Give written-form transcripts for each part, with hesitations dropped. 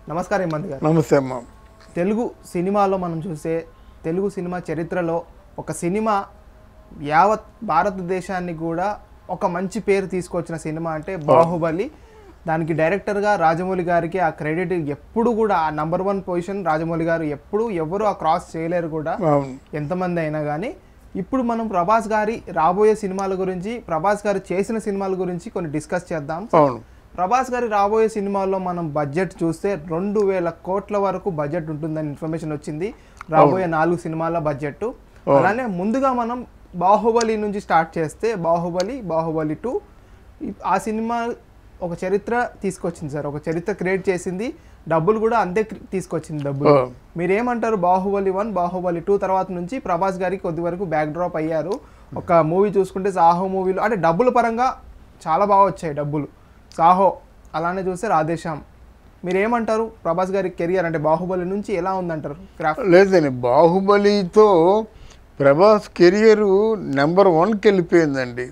నమస్కారం ఇమ్మంది గారు. నమస్తే అమ్మ. తెలుగు సినిమాలో మనం చూసే తెలుగు సినిమా చరిత్రలో ఒక సినిమా యావత్ భారతదేశాన్ని కూడా ఒక మంచి పేరు తీసుకొచ్చిన సినిమా అంటే బాహుబలి. దానికి డైరెక్టర్గా రాజమౌళి గారికి ఆ క్రెడిట్ ఎప్పుడు కూడా ఆ నంబర్ 1 పొజిషన్ రాజమౌళి గారు ఎప్పుడు ఎవరు ఆ క్రాస్ చేయలేరు కూడా ఎంతమంది అయినా కానీ. ఇప్పుడు మనం ప్రభాస్ గారి రాబోయే సినిమాల గురించి, ప్రభాస్ గారు చేసిన సినిమాల గురించి కొన్ని డిస్కస్ చేద్దాం. ప్రభాస్ గారి రాబోయే సినిమాల్లో మనం బడ్జెట్ చూస్తే 2000 కోట్ల వరకు బడ్జెట్ ఉంటుందని ఇన్ఫర్మేషన్ వచ్చింది, రాబోయే 4 సినిమాల బడ్జెట్. అలానే ముందుగా మనం బాహుబలి నుంచి స్టార్ట్ చేస్తే బాహుబలి 2 ఆ సినిమా ఒక చరిత్ర తీసుకొచ్చింది సార్, ఒక చరిత్ర క్రియేట్ చేసింది, డబ్బులు కూడా అంతే తీసుకొచ్చింది డబ్బులు. మీరేమంటారు? బాహుబలి 1 బాహుబలి 2 తర్వాత నుంచి ప్రభాస్ గారికి కొద్ది వరకు బ్యాక్ డ్రాప్ అయ్యారు. ఒక మూవీ చూసుకుంటే సాహో మూవీలో అంటే డబ్బుల పరంగా చాలా బాగా వచ్చాయి డబ్బులు, సాహో అలానే చూస్తే రాధేశ్యామ్. మీరేమంటారు ప్రభాస్ గారి కెరియర్ అంటే బాహుబలి నుంచి ఎలా ఉందంటారు? లేదండి, బాహుబలితో ప్రభాస్ కెరియర్ నెంబర్ 1కి వెళ్ళిపోయిందండి.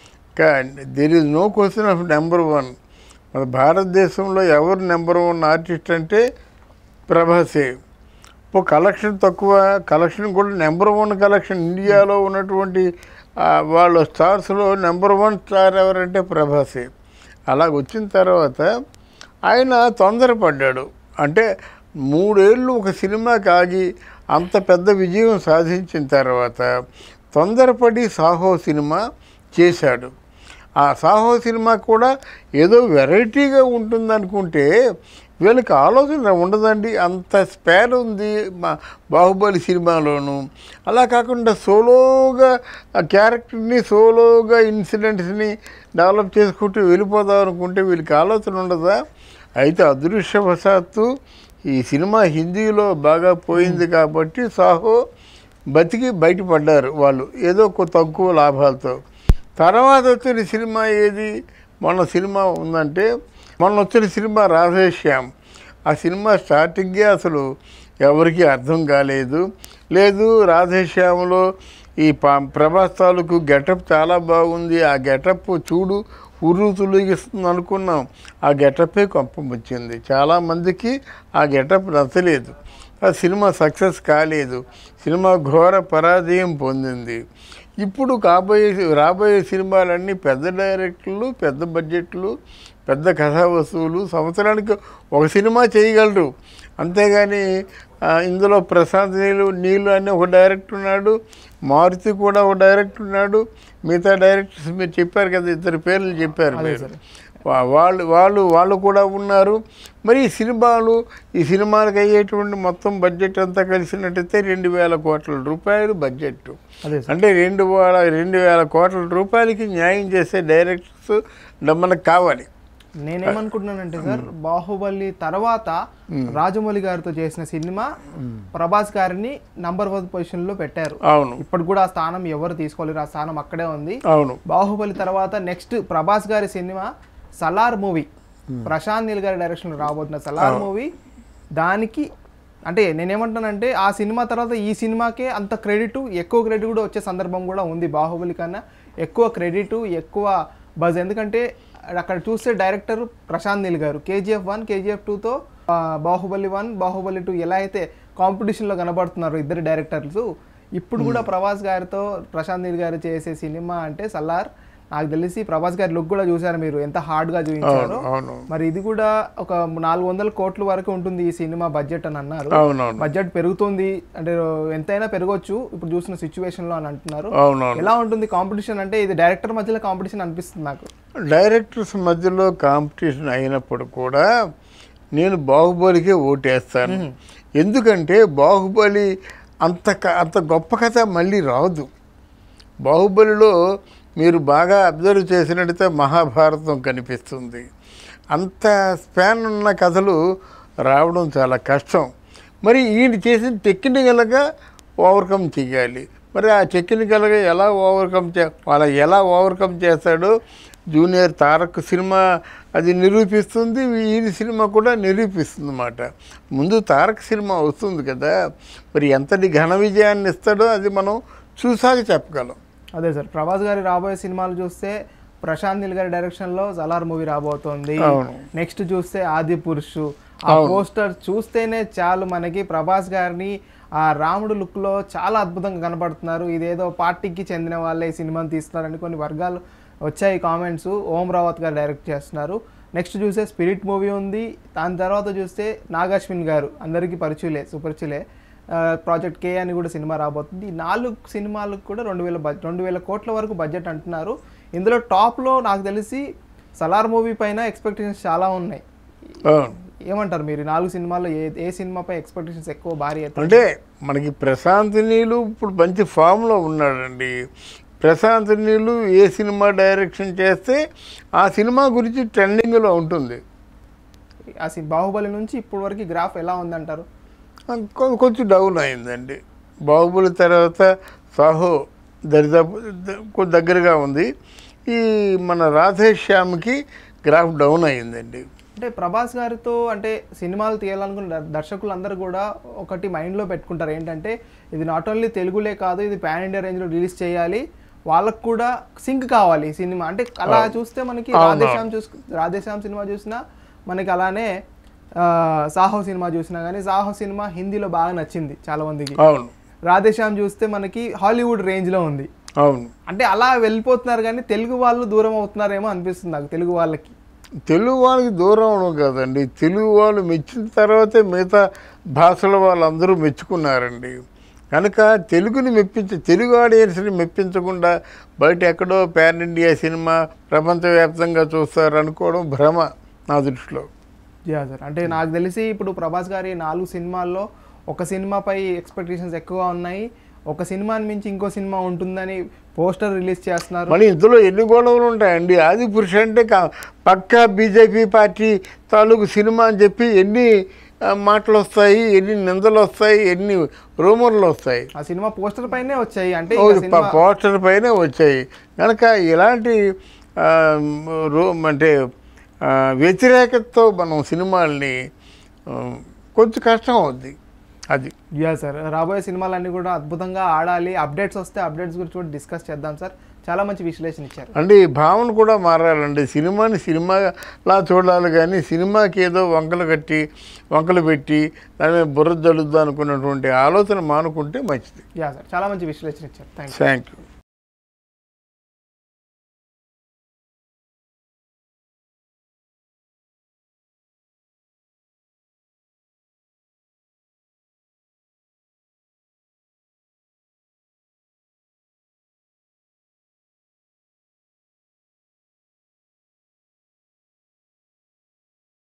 There is no question of number 1. మన భారతదేశంలో ఎవరు నెంబర్ 1 ఆర్టిస్ట్ అంటే ప్రభాసే. ఇప్పుడు కలెక్షన్ తక్కువ, కలెక్షన్ కూడా నెంబర్ 1 కలెక్షన్. ఇండియాలో ఉన్నటువంటి వాళ్ళ స్టార్స్లో నెంబర్ 1 స్టార్ ఎవరంటే ప్రభాసే. అలాగ వచ్చిన తర్వాత ఆయన తొందరపడ్డాడు. అంటే 3 ఏళ్ళు ఒక సినిమాకి ఆగి అంత పెద్ద విజయం సాధించిన తర్వాత తొందరపడి సాహో సినిమా చేశాడు. ఆ సాహో సినిమా కూడా ఏదో వెరైటీగా ఉంటుందనుకుంటే వీళ్ళకి ఆలోచన ఉండదండి. అంత స్పేర్ ఉంది మా బాహుబలి సినిమాలోను. అలా కాకుండా సోలోగా ఆ క్యారెక్టర్ని, సోలోగా ఇన్సిడెంట్స్ని డెవలప్ చేసుకుంటూ వెళ్ళిపోదాం అనుకుంటే వీళ్ళకి ఆలోచన ఉండదా? అయితే అదృష్టవశాత్తు ఈ సినిమా హిందీలో బాగా పోయింది కాబట్టి సాహో బతికి బయటపడ్డారు వాళ్ళు, ఏదో తక్కువ లాభాలతో. తర్వాత వచ్చిన సినిమా ఏది? మొన్న సినిమా ఉందంటే మొన్న వచ్చిన సినిమా రాధేశ్యామ్. ఆ సినిమా స్టార్టింగే అసలు ఎవరికి అర్థం కాలేదు. లేదు, రాధేశ్యామ్లో ఈ ప్రభాస్ తాలూకు గెటప్ చాలా బాగుంది, ఆ గెటప్ చూడు ఉర్రు తొలగిస్తుంది అనుకున్నాం. ఆ గెటప్పే కొంపం వచ్చింది. చాలామందికి ఆ గెటప్ నచ్చలేదు, ఆ సినిమా సక్సెస్ కాలేదు, సినిమా ఘోర పరాజయం పొందింది. ఇప్పుడు రాబోయే సినిమాలన్నీ పెద్ద డైరెక్టర్లు, పెద్ద బడ్జెట్లు, పెద్ద కథా వస్తువులు, సంవత్సరానికి ఒక సినిమా చేయగలరు. అంతేగాని ఇందులో ప్రశాంత్ నీళ్ళు అని ఒక డైరెక్టర్ ఉన్నాడు, మారుతి కూడా ఒక డైరెక్టర్ ఉన్నాడు, మిగతా డైరెక్టర్స్ మీరు చెప్పారు కదా, 2 పేర్లు చెప్పారు మీరు, వాళ్ళు కూడా ఉన్నారు. మరి ఈ సినిమాలకు అయ్యేటువంటి మొత్తం బడ్జెట్ అంతా కలిసినట్టయితే 2000 కోట్ల రూపాయలు బడ్జెట్. అంటే 2000 కోట్ల రూపాయలకి న్యాయం చేసే డైరెక్టర్స్ మనకు కావాలి. నేనేమనుకుంటున్నానంటే సార్, బాహుబలి తర్వాత రాజమౌళి గారితో చేసిన సినిమా ప్రభాస్ గారిని నంబర్ 1 పొజిషన్లో పెట్టారు. అవును, ఇప్పుడు కూడా ఆ స్థానం ఎవరు తీసుకోలేరు, ఆ స్థానం అక్కడే ఉంది. అవును. బాహుబలి తర్వాత నెక్స్ట్ ప్రభాస్ గారి సినిమా సలార్ మూవీ, ప్రశాంత్ నీల్ గారి డైరెక్షన్లో రాబోతున్న సలార్ మూవీ. దానికి అంటే నేనేమంటానంటే ఆ సినిమా తర్వాత ఈ సినిమాకే అంత ఎక్కువ క్రెడిట్ కూడా వచ్చే సందర్భం కూడా ఉంది. బాహుబలి కన్నా ఎక్కువ క్రెడిట్, ఎక్కువ బజ్. ఎందుకంటే అక్కడ చూస్తే డైరెక్టర్ ప్రశాంత్ నీల్ గారు KGF 1 KGF 2తో బాహుబలి 1 బాహుబలి 2 ఎలా అయితే కాంపిటీషన్లో కనబడుతున్నారు ఇద్దరు డైరెక్టర్స్, ఇప్పుడు కూడా ప్రభాస్ గారితో ప్రశాంత్ నీల్ గారు చేసే సినిమా అంటే సలార్. నాకు తెలిసి ప్రభాస్ గారి లుక్ కూడా చూసారు మీరు, ఎంత హార్డ్గా చూపించారు. మరి ఇది కూడా ఒక 400 కోట్ల వరకు ఉంటుంది ఈ సినిమా బడ్జెట్ అని అన్నారు. బడ్జెట్ పెరుగుతుంది అంటే ఎంతైనా పెరగొచ్చు ఇప్పుడు చూసిన సిచ్యువేషన్లో అని అంటున్నారు. ఎలా ఉంటుంది కాంపిటీషన్? అంటే ఇది డైరెక్టర్ మధ్యలో కాంపిటీషన్ అనిపిస్తుంది నాకు. డైరెక్టర్స్ మధ్యలో కాంపిటీషన్ అయినప్పుడు కూడా నేను బాహుబలికే ఓటేస్తాను. ఎందుకంటే బాహుబలి అంత గొప్ప కథ మళ్ళీ రాదు. బాహుబలిలో మీరు బాగా అబ్జర్వ్ చేసినట్టయితే మహాభారతం కనిపిస్తుంది. అంత స్పాన్ ఉన్న కథలు రావడం చాలా కష్టం. మరి ఈయన చేసిన టెక్నికల్గా ఓవర్కమ్ చేయాలి. మరి ఆ టెక్నికల్గా ఎలా ఓవర్కమ్ చేస్తాడో జూనియర్ తారక్ సినిమా అది నిరూపిస్తుంది, ఈయన సినిమా కూడా నిరూపిస్తుంది అన్నమాట. ముందు తారక్ సినిమా వస్తుంది కదా, మరి ఎంతటి ఘన విజయాన్ని ఇస్తాడో అది మనం చూసాక చెప్పగలం. అదే సార్, ప్రభాస్ గారి రాబోయే సినిమాలు చూస్తే ప్రశాంత్ నీల్ గారి డైరెక్షన్లో సలార్ మూవీ రాబోతోంది. నెక్స్ట్ చూస్తే ఆది పురుషు, ఆ పోస్టర్ చూస్తేనే చాలు మనకి ప్రభాస్ గారిని ఆ రాముడు లుక్లో చాలా అద్భుతంగా కనబడుతున్నారు. ఇదేదో పార్టీకి చెందిన వాళ్ళే ఈ సినిమాని తీస్తున్నారని కొన్ని వర్గాలు వచ్చాయి కామెంట్స్. ఓం రావత్ గారు డైరెక్ట్ చేస్తున్నారు. నెక్స్ట్ చూస్తే స్పిరిట్ మూవీ ఉంది. దాని తర్వాత చూస్తే నాగాశ్విన్ గారు అందరికీ సుపరిచిలే ప్రాజెక్ట్ కే అని కూడా సినిమా రాబోతుంది. ఈ 4 సినిమాలకు కూడా 2,000 కోట్ల వరకు బడ్జెట్ అంటున్నారు. ఇందులో టాప్లో నాకు తెలిసి సలార్ మూవీ పైన ఎక్స్పెక్టేషన్స్ చాలా ఉన్నాయి. ఏమంటారు మీరు? 4 సినిమాల్లో ఏ సినిమాపై ఎక్స్పెక్టేషన్స్ ఎక్కువ భారీ? అంటే మనకి ప్రశాంత్ నీలు ఇప్పుడు మంచి ఫామ్లో ఉన్నాడండి. ప్రశాంత్ నీలు ఏ సినిమా డైరెక్షన్ చేస్తే ఆ సినిమా గురించి ట్రెండింగ్లో ఉంటుంది. ఆ బాహుబలి నుంచి ఇప్పటి వరకు గ్రాఫ్ ఎలా ఉందంటారు? కొంచెం డౌన్ అయిందండి. బాహుబలి తర్వాత సాహో దరిదాపు దగ్గరగా ఉంది. ఈ మన రాధేశ్యామ్కి గ్రాఫ్ డౌన్ అయ్యిందండి. అంటే ప్రభాస్ గారితో అంటే సినిమాలు తీయాలనుకున్న దర్శకులు అందరూ కూడా ఒకటి మైండ్లో పెట్టుకుంటారు ఏంటంటే ఇది నాట్ ఓన్లీ తెలుగులే కాదు, ఇది పాన్ ఇండియా రేంజ్లో రిలీజ్ చేయాలి, వాళ్ళకు కూడా సింక్ కావాలి ఈ సినిమా. అంటే అలా చూస్తే మనకి రాధేశ్యామ్ సినిమా చూసినా మనకి, అలానే సాహో సినిమా చూసినా కానీ సాహో సినిమా హిందీలో బాగా నచ్చింది చాలా మందికి. రాధేశ్యామ్ చూస్తే మనకి హాలీవుడ్ రేంజ్లో ఉంది. అవును, అంటే అలా వెళ్ళిపోతున్నారు కానీ తెలుగు వాళ్ళు దూరం అవుతున్నారేమో అనిపిస్తుంది నాకు. తెలుగు వాళ్ళకి దూరం అవడం కాదండి, తెలుగు వాళ్ళు మెచ్చిన తర్వాతే మిగతా భాషల వాళ్ళందరూ మెచ్చుకున్నారండి. కనుక తెలుగు ఆడియన్స్ని మెప్పించకుండా బయట ఎక్కడో పాన్ ఇండియా సినిమా ప్రపంచవ్యాప్తంగా చూస్తారు అనుకోవడం భ్రమ నా దృష్టిలో. సార్ అంటే నాకు తెలిసి ఇప్పుడు ప్రభాస్ గారి 4 సినిమాల్లో ఒక సినిమాపై ఎక్స్పెక్టేషన్స్ ఎక్కువగా ఉన్నాయి. ఒక సినిమాని మించి ఇంకో సినిమా ఉంటుందని పోస్టర్ రిలీజ్ చేస్తున్నారు. మళ్ళీ ఇందులో ఎన్ని గొడవలు ఉంటాయండి. ఆది పురుష అంటే పక్కా బీజేపీ పార్టీ తాలూకు సినిమా అని చెప్పి ఎన్ని మాటలు వస్తాయి, ఎన్ని నిందలు వస్తాయి, ఎన్ని రూమర్లు వస్తాయి. ఆ సినిమా పోస్టర్ పైనే వచ్చాయి. అంటే పోస్టర్ పైనే వచ్చాయి. కనుక ఇలాంటి అంటే వ్యతిరేకతతో మనం సినిమాల్ని కొంచెం కష్టం అవుద్ది. అది సార్ రాబోయే సినిమాలన్నీ కూడా అద్భుతంగా ఆడాలి. అప్డేట్స్ వస్తే అప్డేట్స్ గురించి కూడా డిస్కస్ చేద్దాం సార్. చాలా మంచి విశ్లేషణ ఇచ్చారు అండి. భావన కూడా మారాలండి. సినిమాని సినిమాలా చూడాలి కానీ సినిమాకి ఏదో వంకలు పెట్టి దాని మీద బుర్ర జల్లుద్దాం అనుకున్నటువంటి ఆలోచన మానుకుంటే మంచిది. సార్ చాలా మంచి విశ్లేషణ ఇచ్చారు. Thank you.